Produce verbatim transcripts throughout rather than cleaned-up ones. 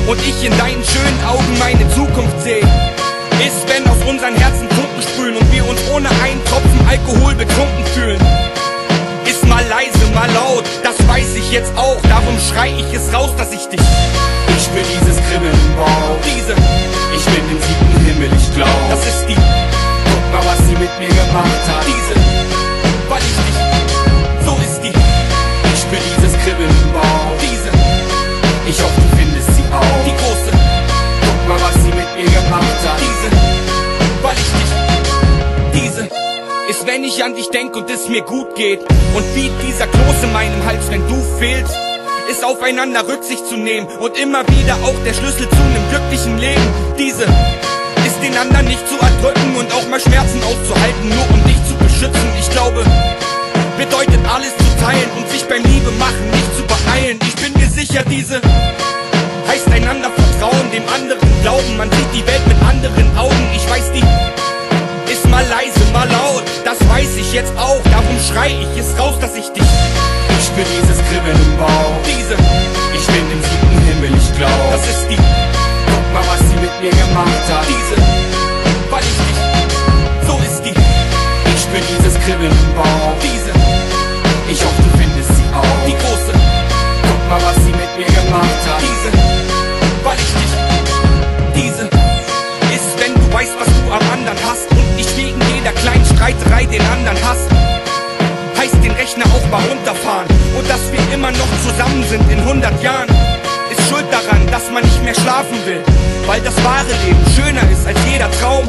und ich in deinen schönen Augen meine Zukunft sehe, ist, wenn aus unseren Herzen Funken sprühen und wir uns ohne einen Tropfen Alkohol betrunken fühlen. Ist mal leise, mal laut, das weiß ich jetzt auch, darum schrei ich es raus, dass ich dich. Ich spür dieses Kribbeln im Bauch, Diese, ich bin im siebten Himmel, ich glaub. das ist die, Guck mal, was sie mit mir gemacht hat. diese, weil ich dich, so ist die, Ich spür dieses Kribbeln im Bauch, diese, ich hoffe, du findest sie auch. die große, Guck mal, was sie mit mir gemacht hat. diese, weil ich dich, diese, ist, wenn ich an dich denk und es mir gut geht und wie dieser Kloß in meinem Hals, wenn du fehlst, ist aufeinander Rücksicht zu nehmen und immer wieder auch der Schlüssel zu einem glücklichen Leben. Diese ist, den anderen nicht zu erdrücken und auch mal Schmerzen auszuhalten, nur um dich zu beschützen. Ich glaube, bedeutet alles zu teilen und sich beim Liebe machen nicht zu beeilen. Ich bin mir sicher, diese heißt einander vertrauen, dem anderen glauben, man sieht die Welt mit anderen Augen. Ich weiß, die ist mal leise, mal laut, das weiß ich jetzt auch, darum schrei ich es raus, dass ich dich. Ich spür dieses Kribbeln im Bauch, Diese, ich bin im siebten Himmel, ich glaub. das ist die, Guck mal, was sie mit mir gemacht hat. diese, weil ich dich, so ist die, Ich spür dieses Kribbeln im Bauch, diese, ich hoffe, du findest sie auch. die große, Guck mal, was sie mit mir gemacht hat. diese, weil ich dich, diese, ist, wenn du weißt, was du am anderen hast und nicht wegen jeder kleinen Streiterei den anderen hast. Heißt den Rechner auch mal runterfahren und dass wir immer noch zusammen sind in hundert Jahren. Ist schuld daran, dass man nicht mehr schlafen will, weil das wahre Leben schöner ist als jeder Traum.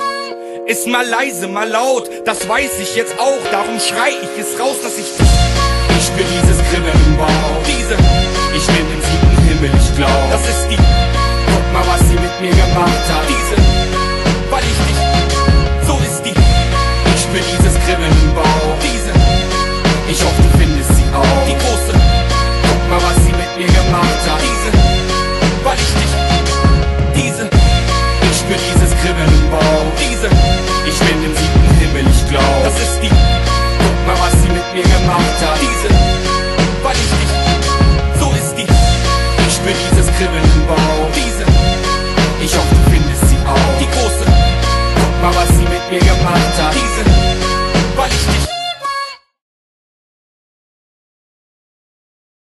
Ist mal leise, mal laut, das weiß ich jetzt auch, darum schrei ich es raus, dass ich dich. Ich spür dieses Kribbeln im Bauch, Diese, ich bin im siebten Himmel, ich glaub. das ist die, Guck mal, was sie mit mir gemacht hat. diese,